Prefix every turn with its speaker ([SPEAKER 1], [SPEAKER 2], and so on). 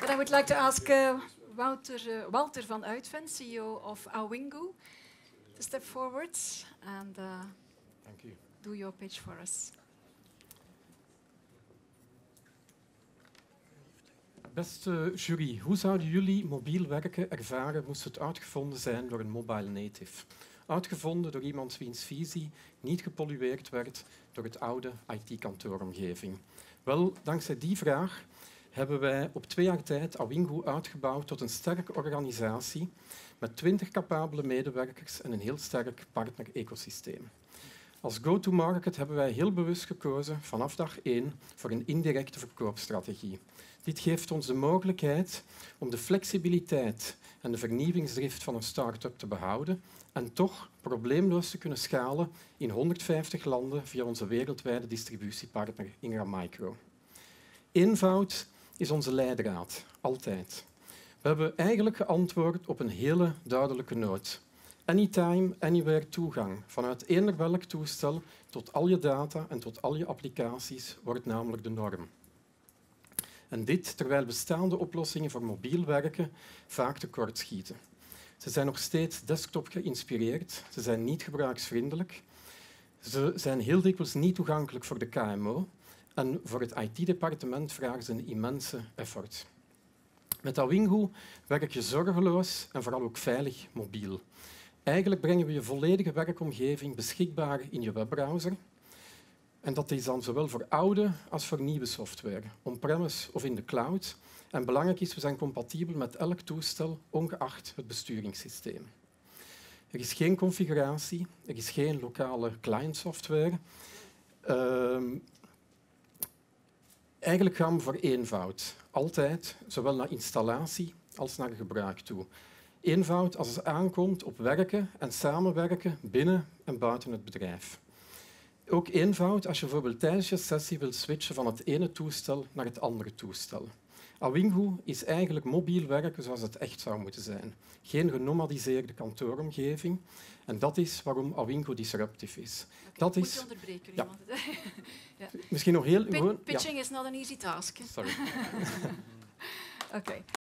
[SPEAKER 1] But I would like to ask Walter van Uitven, CEO of Awingo, to step forward and
[SPEAKER 2] Thank you.
[SPEAKER 1] do your pitch for us.
[SPEAKER 2] Beste jury, hoe zouden jullie mobiel werken ervaren moest het uitgevonden zijn door een mobile native? Uitgevonden door iemand wiens visie niet gepollueerd werd door het oude IT-kantooromgeving. Wel, dankzij die vraag hebben wij op 2 jaar tijd Awingo uitgebouwd tot een sterke organisatie met 20 capabele medewerkers en een heel sterk partner-ecosysteem. Als go-to-market hebben wij heel bewust gekozen vanaf dag 1 voor een indirecte verkoopstrategie. Dit geeft ons de mogelijkheid om de flexibiliteit en de vernieuwingsdrift van een start-up te behouden en toch probleemloos te kunnen schalen in 150 landen via onze wereldwijde distributiepartner Ingram Micro. Eenvoud is onze leidraad, altijd. We hebben eigenlijk geantwoord op een hele duidelijke noot. Anytime, anywhere toegang vanuit eender welk toestel tot al je data en tot al je applicaties wordt namelijk de norm. En dit terwijl bestaande oplossingen voor mobiel werken vaak tekortschieten. Ze zijn nog steeds desktop geïnspireerd, ze zijn niet gebruiksvriendelijk, ze zijn heel dikwijls niet toegankelijk voor de KMO en voor het IT-departement vragen ze een immense effort. Met Awingo werk je zorgeloos en vooral ook veilig mobiel. Eigenlijk brengen we je volledige werkomgeving beschikbaar in je webbrowser. En dat is dan zowel voor oude als voor nieuwe software, on-premise of in de cloud. En belangrijk is, we zijn compatibel met elk toestel, ongeacht het besturingssysteem. Er is geen configuratie, er is geen lokale clientsoftware. Eigenlijk gaan we voor eenvoud. Altijd, zowel naar installatie als naar gebruik toe. Eenvoud als het aankomt op werken en samenwerken binnen en buiten het bedrijf. Ook eenvoud als je bijvoorbeeld tijdens je sessie wilt switchen van het ene toestel naar het andere toestel. Awingo is eigenlijk mobiel werken zoals het echt zou moeten zijn. Geen genomadiseerde kantooromgeving. En dat is waarom Awingo disruptief is.
[SPEAKER 1] Dat is... Moet je onderbreken?
[SPEAKER 2] Ja.
[SPEAKER 1] Ja.
[SPEAKER 2] Misschien nog heel...
[SPEAKER 1] Pitching is not an easy task.
[SPEAKER 2] Sorry.
[SPEAKER 1] Okay.